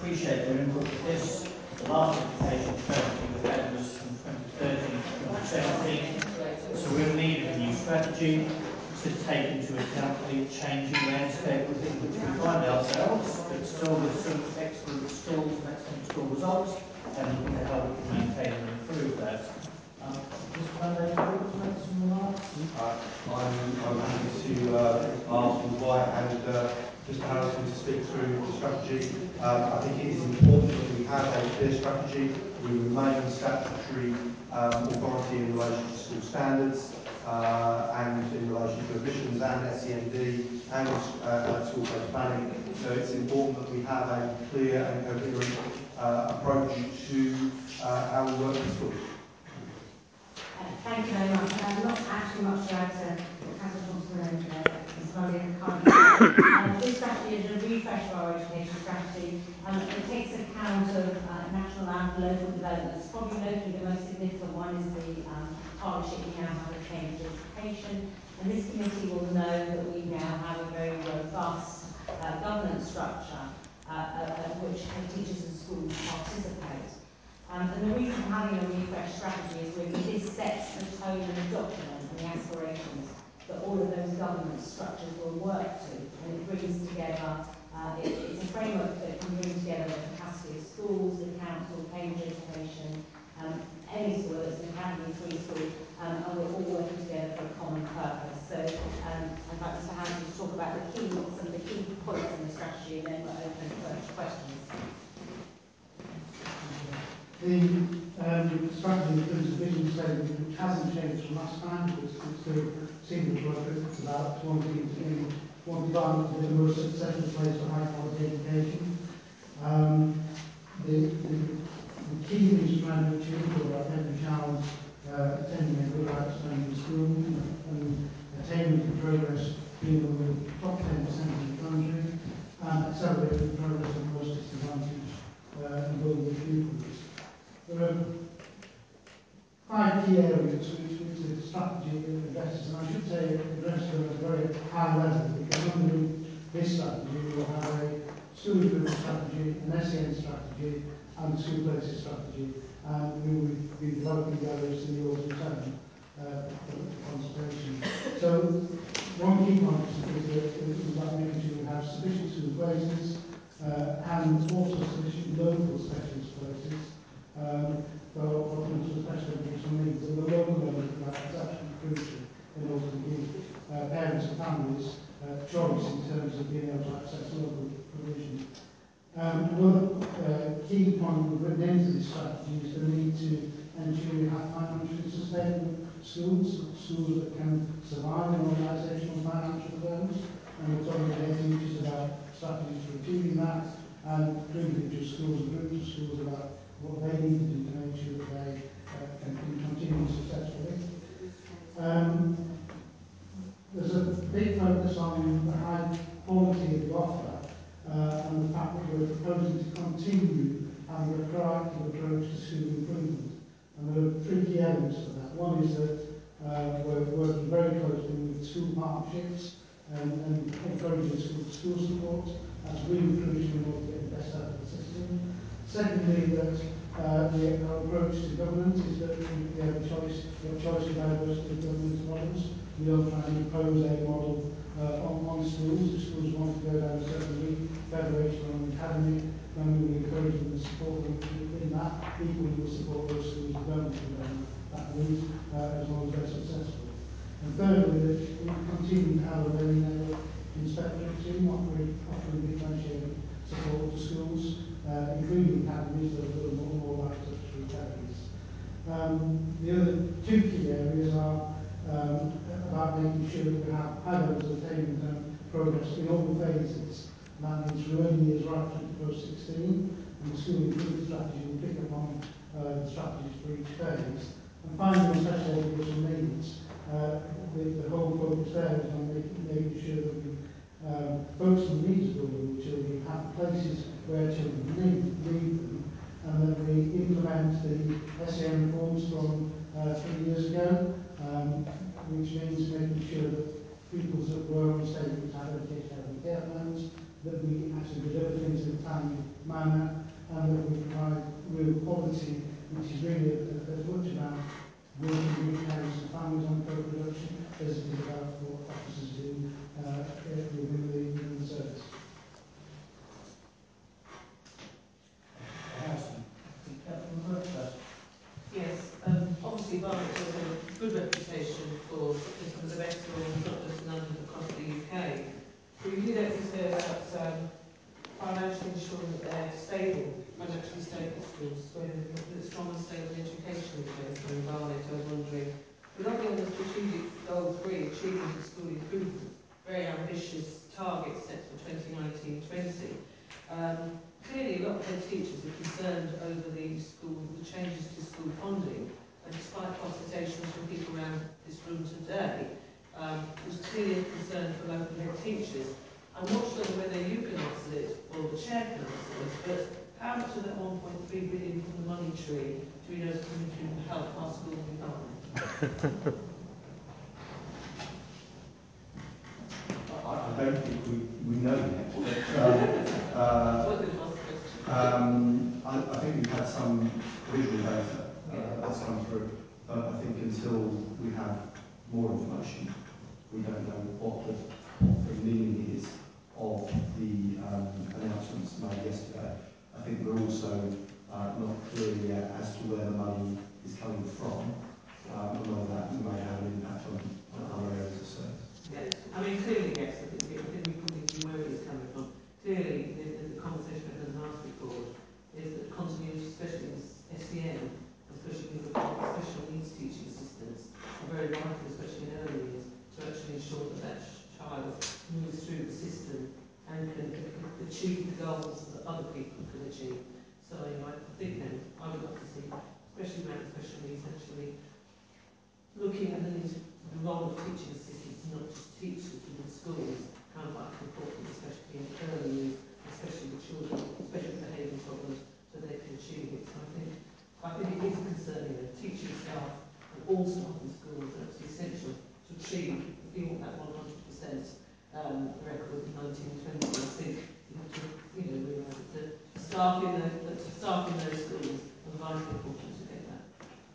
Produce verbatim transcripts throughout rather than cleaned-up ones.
appreciate their input with this. The last education strategy we had was from twenty thirteen to twenty seventeen, so we're in need of a new strategy to take into account the changing landscape within which we find ourselves, but still with some excellent schools and excellent school results, and looking at how we can maintain and improve that. Um, Mister Van Dijk, would you make some remarks? Uh, I'm, I'm happy to uh, ask Miz White and uh, Mister Harrison to speak through the strategy. Um, I think it is important that we have a clear strategy. We remain statutory um, authority in relation to school standards uh, and in relation to admissions and S E N D and uh, school-based planning. So it's important that we have a clear and coherent uh, approach to uh, how we work in schools. Thank you very much. I'm not actually much to add to what Councillor Thompson and Miz Mullin currently uh, This strategy is a refresh of our education strategy. Um, it takes account of uh, national and local developments. Probably locally the most significant one is the um, partnership we now have with Cambridge Education. And this committee will know that we now have a very robust uh, governance structure uh, uh, uh, which teachers and schools participate. Um, and the reason for having a refresh strategy is really this sets the tone and the document and the aspirations that all of those governance structures will work to, and it brings together, uh, it, it's a framework that can bring together the capacity of schools, the council, Cambridge Education, um, any school, whether it's an academy, free school, um, and we're all working together for a common purpose. So um, I'd like Mister Harrison to talk about the key, some of the key points in the strategy, and then we're open for questions. The um, strategy includes a vision statement which hasn't changed from last time, but it's still seems appropriate. It's about wanting to be wanting Barnet to be the most successful place for high quality education. Um, the, the, the key things trying to achieve are about every child uh, attending a good outstanding school and attainment and progress being among the top ten percent of the country and accelerating progress of most disadvantaged uh, and vulnerable pupils. There are five key areas which, which the strategy addresses, and I should say it addresses them at a very high level, because under this strategy we will have a school improvement strategy, an S E N strategy, and a school places strategy, and we will be developing those in the autumn term uh, for consultation. So, one key point is that is about making sure we have sufficient school places uh, and also sufficient local specialist places. Um, for, for students with special educational needs, and the local level of that is absolutely crucial in order to give uh, parents and families uh, choice in terms of being able to access local provision. Um, another uh, key point we've written into this strategy is the need to ensure we have financially sustainable schools, schools that can survive in organisational financial terms, and we're talking about just about strategies for achieving that, and individual schools and groups of schools about what they need to do to make sure that they uh, can continue successfully. Um, there's a big focus on the high quality of the offer uh, and the fact that we're proposing to continue having a proactive approach to school improvement. And there are three key elements to that. One is that uh, we're working very closely with school partnerships and, and encouraging school-to-school support. That's really crucial in order to get the best out of the system. Secondly, that uh, the, our approach to governance is that we have a choice, we have choice of diversity of governance models. We don't try and impose a model uh, on, on schools. If schools want to go down a certain route, federation or an academy, then we will encourage them and support them in that. Equally, we will support those schools that don't want to go down that route uh, as long as they're successful. And thirdly, that we continue to have a very narrow inspectorate team offering, offering differentiated support to schools, uh, including academies that are more, more like touch-free academies. Um, the other two key areas are um, about making sure that we have high levels of attainment and progress in all phases. That means from early years right through to post sixteen, and the school improvement strategy will pick up on uh, the strategies for each phase. And finally, on special educational needs, uh, the, the whole focus there is on making, making sure that we um, focus on the needs of vulnerable children, have places where children need, need them, and that we implement the S E N reforms from uh, three years ago, um, which means making sure that pupils that were on statements have education and care plans, that we actually deliver things in a timely manner, policy which is really as much about working with parents and families on co-production as it is about what officers do uh, within, the, within the service. Yes, um, obviously Barnet has a good reputation for systems of excellence, not just in London, but across the U K. But we do don't say about um, financially ensuring that they're stable, financially stable schools, where the strong and stable education is based on Barnet. I was wondering, we're not on the strategic goal three, achievement of school improvement, very ambitious target set for twenty nineteen twenty. Um, clearly, a lot of head teachers are concerned over the school, the changes to school funding, and despite consultations from people around this room today, um, there's clearly a concern for local head teachers. I'm not sure whether you can answer it or the chair can answer it, but how much of that one point three billion from the money tree do we know is coming to help our school in Barnet? I don't think we, we know yet, but um, uh, um, I, I think we've had some provisional data uh, that's come through, but I think until we have more information, we don't know what the, what the meaning is of the um, announcements made yesterday. I think we're also uh, not clear yet as to where the money is coming from, um, and whether that may have an impact on, on other areas of service. Yes, I mean clearly yes, I think, I think we probably see where it is coming from. Clearly the, the, the conversation in the last report is that continuity, especially in S E N, especially with the special needs teaching assistants, are very vital, especially in early years, to actually ensure that that child moves through the system and can, can achieve the goals that other people can achieve. So you know, I think then I would like to see, especially around special needs, actually looking at the, the role of teaching assistants, not just teachers within schools, how vitally important, especially in early years, especially with children, especially with behavioural problems, so they can achieve it. So I think, I think it is concerning that teaching staff and all staff in schools are absolutely essential to achieve, if you want that one hundred percent um, record in nineteen twenty. I think you have to, you know, realise that the staff in the, the staff in those schools are vitally important to get that.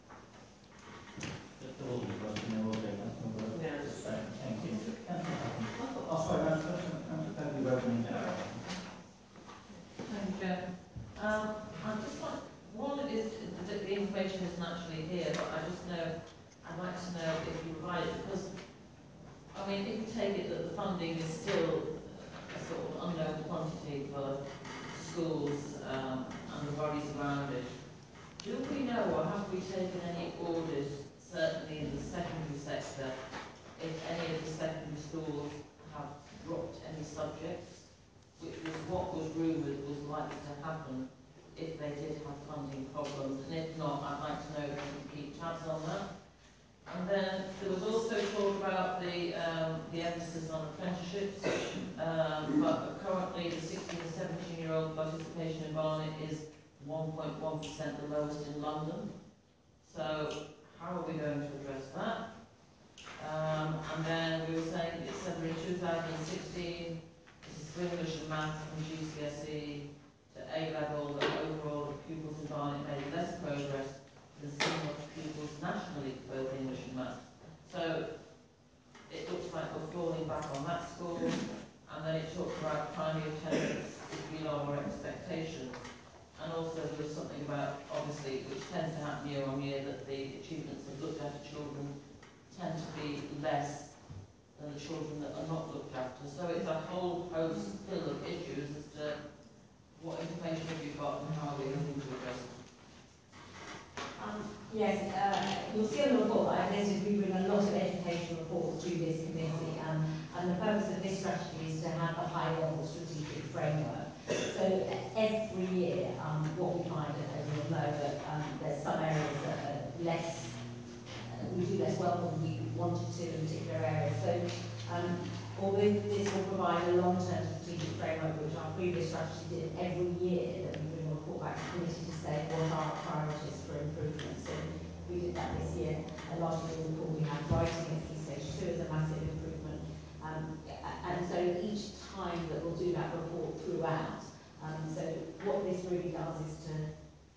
There wasn't a question there, was there? That's not a Yeah. statement. Thank you. Oh, sorry, that's totally welcome. Thank you, Chair. Um, I just want, one is that the information isn't actually here, but I just know, I'd like to know if you provide it, because, I mean, if you take it that the funding is still a sort of unknown quantity for schools um, and the worries around it, do we know or have we taken any orders, certainly in the secondary sector, if any of the secondary schools have dropped any subjects, which was what was rumoured was likely to happen if they did have funding problems, and if not, I'd like to know if you can keep tabs on that. And then there was also talk about the um, the emphasis on apprenticeships, um, but currently the sixteen and seventeen year old participation in Barnet is one point one percent the lowest in London. So how are we going to address that? Um, and then we were saying it said in two thousand sixteen, this is for English and Maths from G C S E to A level, that overall pupils in Barnet made less progress than similar pupils nationally for both English and Maths. So it looks like we're falling back on that score. And then it talked about primary attendance is below our expectations. And also there was something about, obviously, which tends to happen year on year, that the achievements of looked after children tend to be less than the children that are not looked after. So it's a whole host full of issues as to what information have you got and how are we going to address it. Um, yes, uh, you'll see on the report that I've listed we bring a lot of education reports to this committee, um, and the purpose of this strategy is to have a high-level strategic framework. So uh, every year, um, what we find, as you'll know, that um, there's some areas that are less, uh, we do less well than we wanted to in particular areas. So um, although this will provide a long-term strategic framework, which our previous strategy did every year, that we bring a report back to the committee to say what are our priorities for improvement. So we did that this year, and last year we recall we had writing at Key Stage two as a massive improvement. Um, and so each time that we'll do that report throughout, um, so what this really does is to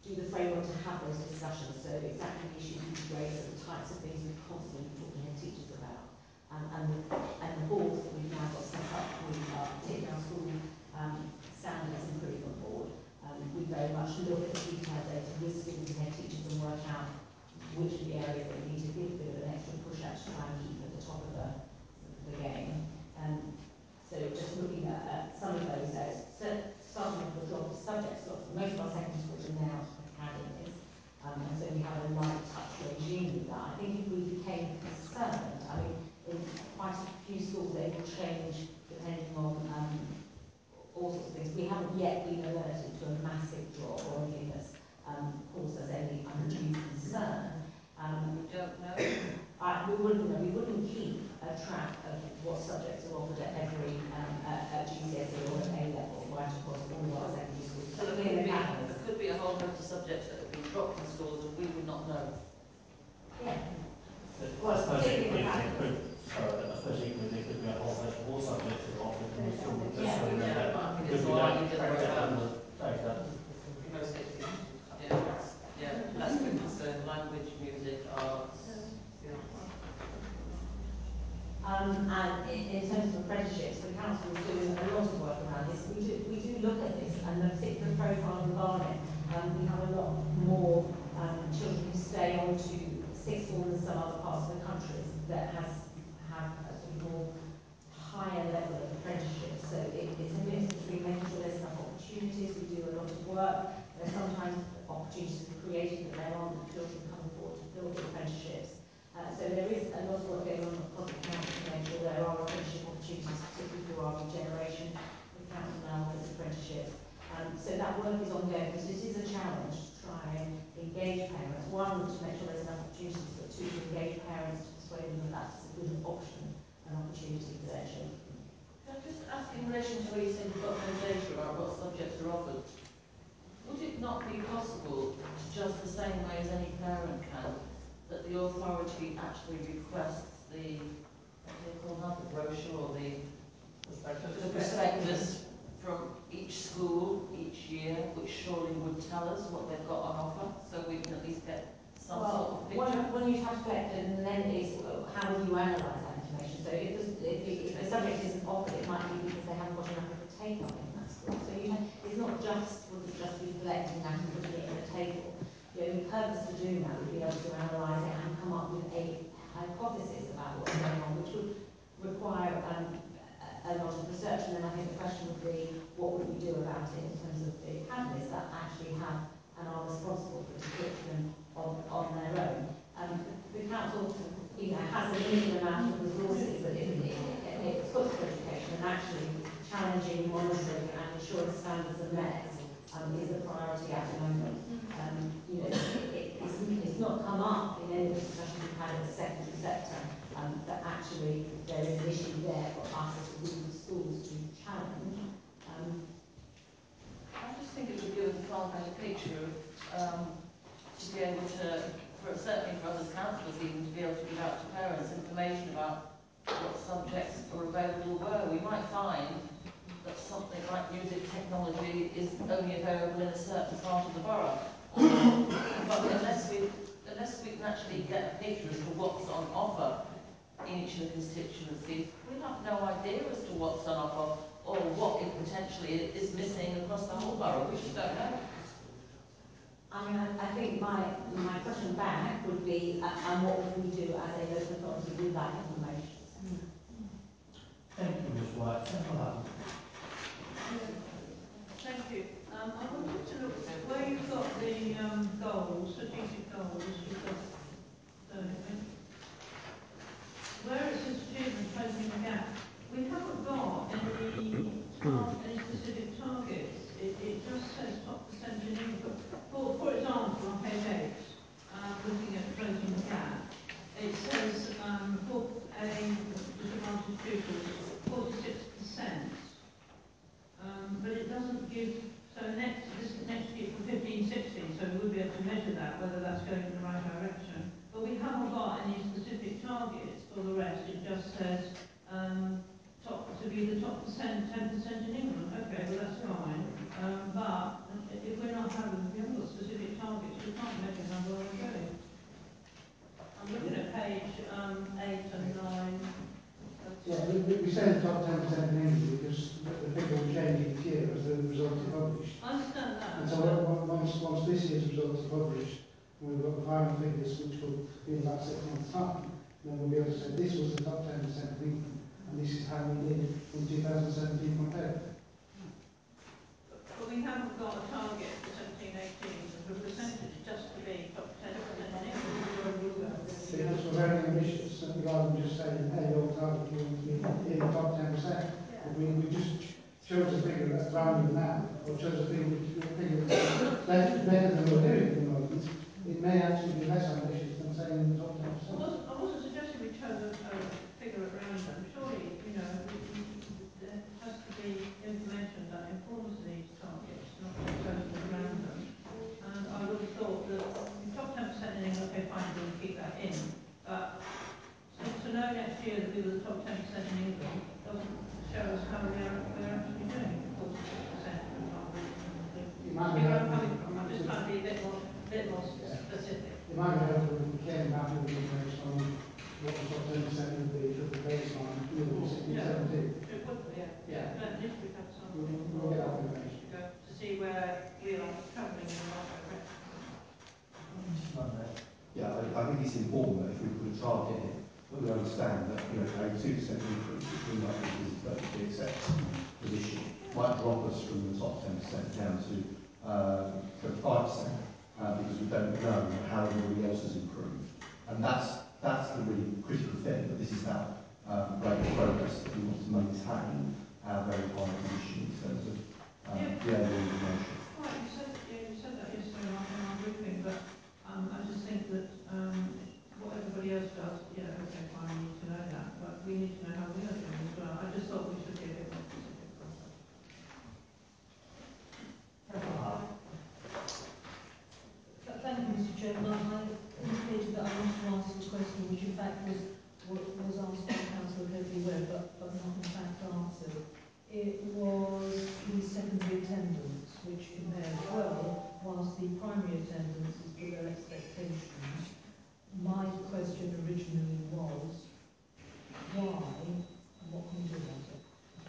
do the framework to have those discussions. So exactly the issues you raise are the types of things we constantly talk to head teachers about. Um, and, the, and the boards that we've now got set up, we are particularly our school um, standards improvement board. Um, we very much look at the detailed data with schools and head teachers and work out which are the areas that we need to give a bit of an extra push out to try and keep at the top of the, the game. Um, so just looking at, at some of those areas, so starting with the drop of subjects, lots, most of our secondary schools are now academies, um, and so we have a light touch regime with that. I think if we became concerned, I mean, in quite a few schools they will change depending on um, all sorts of things. We haven't yet been alerted to a massive drop or anything that's um, caused us any undue concern. Um, We don't know. I, we wouldn't know. We wouldn't keep a track of what subjects are offered at every um, at, at G C S E or at A level right across all of our secondary schools. So there could, be, there could be a whole host of subjects that have been dropped in schools and we would not know. Yeah. Well, I suppose it, it, it could, sorry, I suppose equally there could be a whole host of more subjects that are offered and we still would Yeah. so we Yeah, don't, but because it's we all right, don't you get the track right down balance. the data. Most cases, yeah, that's, yeah, that's good concern. Language, music, arts, yeah. Um, and in, in terms of apprenticeships, the council is doing a lot of work around this. We do, we do look at this, and the particular profile in Barnet, um, we have a lot more um, children who stay on to sixth form than some other parts of the country that has have a sort of more higher level of apprenticeship. So it, it's a mix between making sure there's enough opportunities. We do a lot of work. There's sometimes opportunities created that there aren't children coming forward to fill the apprenticeships. Uh, so there is a lot of work going on across the council to make sure there are apprenticeship opportunities, particularly through our regeneration. The council now offers apprenticeships. Um, so that work is ongoing because it is a challenge to try and engage parents. One, to make sure there's enough opportunities, but two, to engage parents to persuade them that that's a good option, an opportunity for their children. Can I just ask in relation to where you said you've got no data about what subjects are offered, would it not be possible to, just the same way as any parent can, that the authority actually requests the, what do they call that, the brochure or the, the prospectus from each school each year, which surely would tell us what they've got on offer, so we can at least get some well, sort of picture? When, when you have collected, and then it's uh, how will you analyse that information? So if, there's, if, if the subject isn't offered, it might be because they haven't got enough of a take up in that school. So you have, it's not just would it just be collecting that and putting it in a table. The only purpose for doing that would be able to analyse it and come up with a hypothesis about what's going on, which would require um, a, a lot of research. And then I think the question would be, what would we do about it in terms of the academies that actually have and are responsible for the curriculum on, on their own. Um, the council, you know, has a limited amount of resources that it, it, it, it puts for education, and actually challenging, monitoring and ensuring standards are met um, is a priority at the moment. Um, you know, it, it, it's, it's not come up in any of the discussions we've had in the secondary sector, um, that actually there is an issue there for us as a group of schools to challenge. Um, I just think it would give us a far better picture of, um, to be able to, for, certainly for us as councillors even, to be able to give out to parents information about what subjects are available where. We might find that something like music technology is only available in a certain part of the borough. But unless we, unless we can actually get a picture as to what's on offer in each of the constituencies, we'll have no idea as to what's on offer or what it potentially is missing across the whole borough. We just don't know. I mean, I, I think my my question back would be, uh, and what would we do as a local authority with that information? Mm. Thank you, Miz White. Senator Hutton. Thank you. Um, I wanted to look at where you've got the um, goals, strategic goals, you've got, uh, where it says achievement, closing the gap, we haven't got any, tar- any specific targets. It, it just says top percent in income. For, for example, on page eight, um, looking at closing the gap, it says um, for a disadvantaged pupils, forty-six percent. Um, but it doesn't give, so next, this next year for fifteen sixteen, so we would be able to measure that, whether that's going in the right direction. But we haven't got any specific targets for the rest. It just says um, top to be the top percent, ten percent in England. Okay, well that's fine. Um, but if we're not having, if we haven't got specific targets, can't measure how well they're doing. I'm looking at page um, eight and nine. Yeah, we, we we say the top ten percent in England because the, the figure will change each year as the results are published. I understand that. And so on- once, once this year's results are published, we've got the final figures which will be in about six months' time, then we'll be able to say this was the top ten percent of England and this is how we did in two thousand seventeen compared. But, but we haven't got a target for seventeen eighteen as a percentage just to be top ten percent in England. Because we're very ambitious, uh, rather than just saying, hey, your target, you want to be in the top ten percent. Yeah. We, we just ch- chose a figure that's rounded now, or chose a figure, which- a figure that's better, better than we're doing at the moment. It may actually be less ambitious than saying in the top ten I percent. wasn't, I wasn't suggesting we chose a, a figure at random. Surely, you know, we, we, there has to be information that informs these targets, not just chosen at random. And I would have thought that the top ten percent in England, okay, fine, we'll keep that in. But to, to know next year that we were the top ten percent in England doesn't show us how we are, we're actually doing. forty-six percent, for example. It might See be where I'm helpful. coming from. I'm just trying to be a bit more, bit more specific. It might be helpful if we came back with information on what the top ten percent would be for the baseline, you know, sixteen, Yeah. seventeen. It would, yeah. Yeah. But at least we have some. We'll, we'll get that information. To go to see where we are travelling in the right direction. Yeah, I, I think it's important that if we put a target in, that we understand that, you know, a two percent increase, which we might think is a perfectly acceptable position, might drop us from the top ten percent down to uh, twenty-five percent, uh, because we don't know how everybody else has improved. And that's, that's the really critical thing, that this is about um, great progress, that we want to maintain our very high position in terms of um, Yeah. the overall information. Right, you said, yeah, you said that yesterday in our, in our briefing, but um, I just think that um, what everybody else does, yeah, okay, fine, we need to know that, but we need to know how we are doing as well. I just thought we should be a bit more specific on that. Th- Thank you, Mister Chairman. I I indicated that I wanted to ask a question which in fact was wa- was asked by Councillor Coakley Webb, but, but not in fact answered. It was the secondary attendance, which compares well, whilst the primary attendance is below expectations. My question originally was, why, and what can we do about it?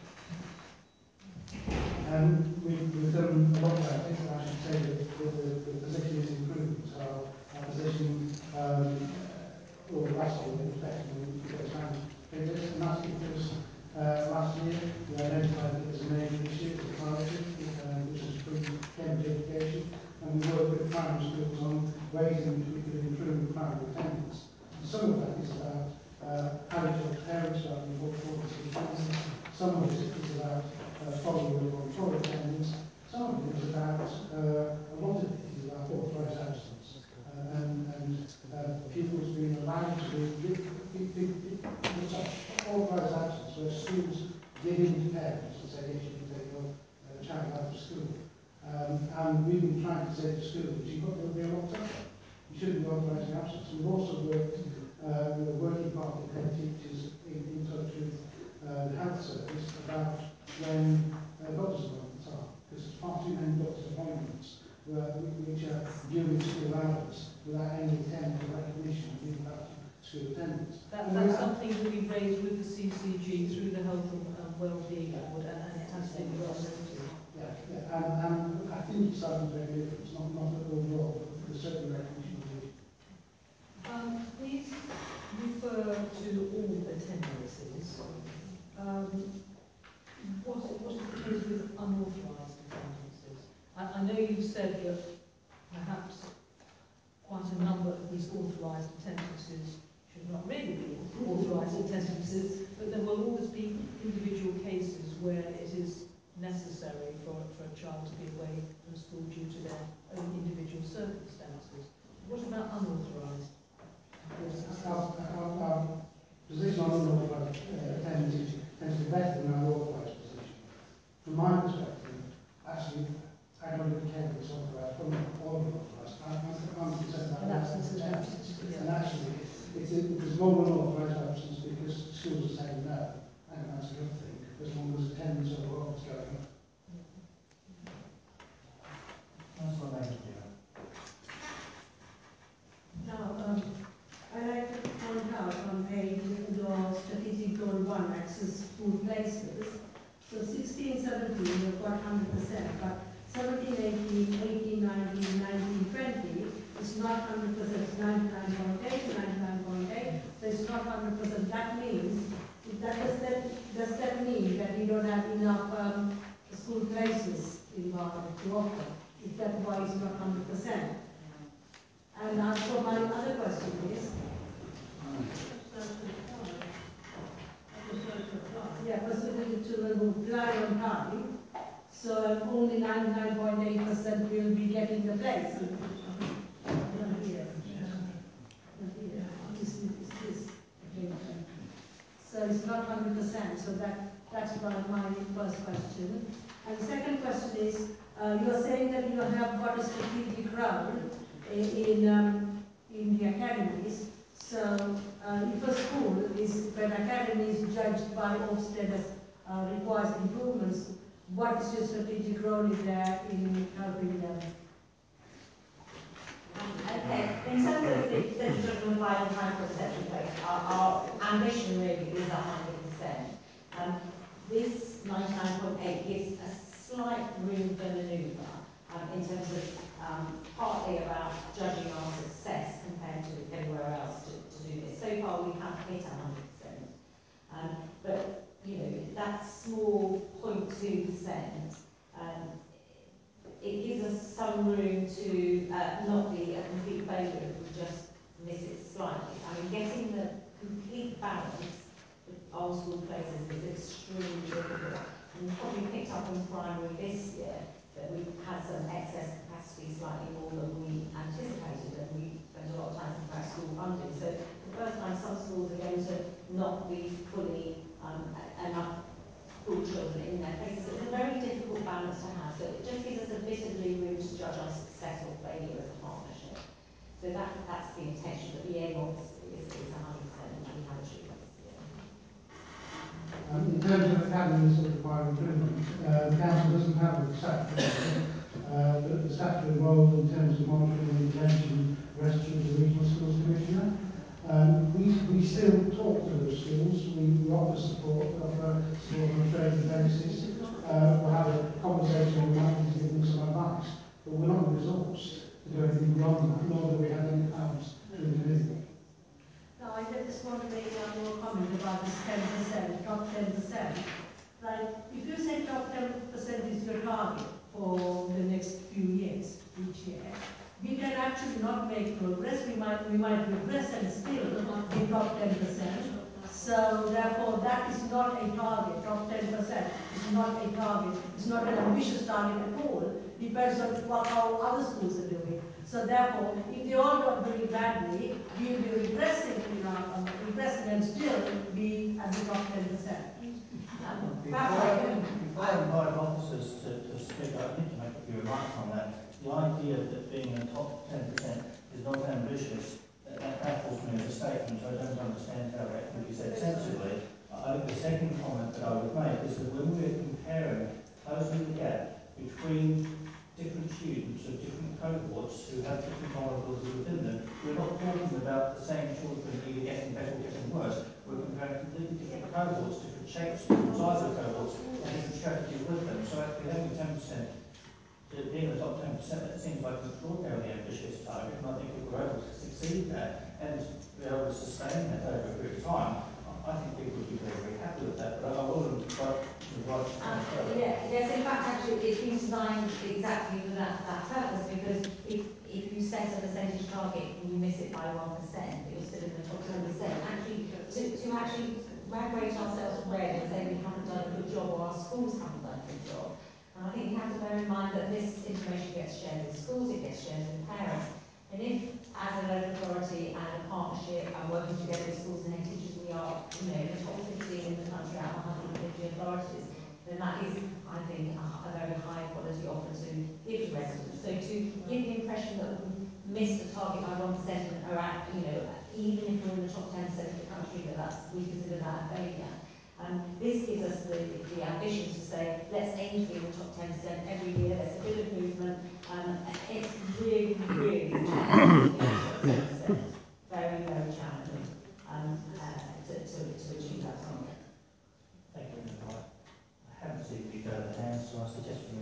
Um, we've, we've done a lot about it, and I should say that the, the, the position is improving. So our, our position, um, uh, well, last year was better than the first time figures, and that's because uh, last year we identified that there's a major issue, a priority, uh, which is pre-Cambridge education, and we worked with primary schools on ways in which we could improve primary attendance. Some of that is about uh, how to talk to parents about the importance of attendance. Some of it is about uh, following up on full attendance. Some of it is about, uh, a lot of it is about authorised absence. Uh, and and uh, pupils being allowed to be, be, be, be, be sorry, authorised absence, where schools give in to parents and say, yes, you can take your uh, child out of school. Um, and we've been trying to say to schools, you've got to be a lot tougher. You shouldn't be authorising absence. We've also worked uh, with a working party of head teachers in, in touch with uh, the health service about when uh, doctor's appointments are, because there's far too many doctor's appointments where, which are during school hours without any attempt or recognition of the impact of school attendance. That, that's something that we've raised with the C C G through the Health and um, Wellbeing Board, and, and it has been well noted. Yeah, yeah, and, and I think it's starting to make a difference, not, not overall, but there's certainly recognition of it. Um, please refer to all attendances. Um, what, what is the case with unauthorised attendances? I, I know you've said that perhaps quite a number of these authorised attendances should not really be authorised attendances, but there will always be individual cases where it is necessary for, for a child to be away from school due to their own individual circumstances. What about unauthorised? Our, our, our position on unauthorised uh, attendance tends to be better than our authorised position. From my perspective, actually, I don't really care if it's authorised or unauthorised. I'm, I'm concerned about An absence of attendance. absence, yeah. And actually, it's, it, there's more unauthorised absence because schools are saying no. I think that's a good thing, as long as attendance overall is going up. Councillor Major. seventeen, you've got one hundred percent, but seventeen, eighteen, eighteen, nineteen, nineteen, twenty, it's not one hundred percent, it's ninety-nine point eight, ninety-nine point eight, so it's not one hundred percent. That means, that does that, does that mean that we don't have enough um, school places in Barnet to offer? Is that why it's not one hundred percent? And uh, so my other question is, yeah, percentage of children who apply on time, so um, only ninety-nine point eight percent will be getting the place. Not here. Not here. This is this. So it's not one hundred percent, so that, that's my, my first question. And the second question is, uh, you are saying that you have got a strategic role in, in, um, in the academies. So uh, if a school is, when academy is judged by Ofsted as uh, requires improvements, what is your strategic role in there in helping them? Okay, in terms of the, the traditional final time for assessment place, our, our ambition really is one hundred percent. Um, this ninety-nine point eight gives a slight room for manoeuvre um, in terms of um, partly about judging our success compared to everywhere else to, to do this. So far we have hit one hundred percent. Um, but, you know, that small zero point two percent um, it gives us some room to uh, not be a complete failure if we just miss it slightly. I mean, getting the complete balance on school places is extremely difficult. And you've probably picked up in primary this year that we've had some excess capacity, slightly more than we anticipated, and we spent a lot of time thinking about school funding. So for the first time, some schools are going to not be fully um, enough school children in their places. So it's a very difficult balance to have. So it just gives us a bit of leeway to judge our success or failure as a partnership. So that, that's the intention, but the aim obviously is, is one hundred percent, which we have achieved this year. Um, in terms of academies that require improvement, uh, the council doesn't have a statutory uh, but the statutory role in terms of monitoring and intervention rests with the Regional Schools Commissioner. Um, we, we still talk to those schools, we, we offer support, we offer support on a trading basis, uh, we'll have a conversation, we might need to give them some advice, but we're not resourced to do anything beyond that, nor do we have any powers to intervene. Now, I just want to make one more comment about this ten percent, top ten percent. Right, if you say top ten percent is your target for the next few years, each year, we can actually not make progress, we might, we might regress and still be top ten percent. So therefore that is not a target, top ten percent is not a target, it's not an ambitious target at all, depends on what, how other schools are doing. So therefore, if they all got very badly, we will be regressing, you know, um, regressing and still be at the top ten percent. Um, Before, before I invite officers to, to speak, I need to make a few remarks on that. The idea that being in the top ten percent is not ambitious, that, that baffles me as a statement, so I don't understand how that can be said sensibly. I think the second comment that I would make is that when we're comparing, closing the gap between different students of different cohorts who have different vulnerabilities within them, we're not talking about the same children either getting better or getting worse. We're comparing completely different cohorts, different shapes, different size of cohorts, and different strategies with them. So actually having ten percent, being in the top ten percent, that seems like an extraordinarily ambitious target, and I think if we're able to succeed that and be able to sustain that over a period of time, I think people would be very, very happy with that. But I will invite the right to Um, further. yeah, yes, in fact, actually, it's been designed exactly for that, that purpose, because if, if you set a percentage target and you miss it by one percent, you're still in the top ten percent. Actually, to, to actually rate ourselves red and say we haven't done a good job or our schools haven't done a good job. And I think we have to bear in mind that this information gets shared with schools, it gets shared with parents. And if, as a local authority and a partnership and working together with schools and head teachers, we are, you know, in the top fifteen in the country out of one hundred fifty authorities, then that is, I think, a, a very high quality offer to give to residents. So to give the impression that we missed the target by one percent and are at, you know, even if we're in the top ten percent of the country, that that's, we consider that a failure. Um, this gives us the, the ambition to say, let's aim to be in the top ten percent every year, there's a bit of movement. Um, it's really, really challenging to be in the top ten percent. Very, very challenging um, uh, to, to, to achieve that target. Thank you, Nicola. I haven't seen you go to the so I suggest we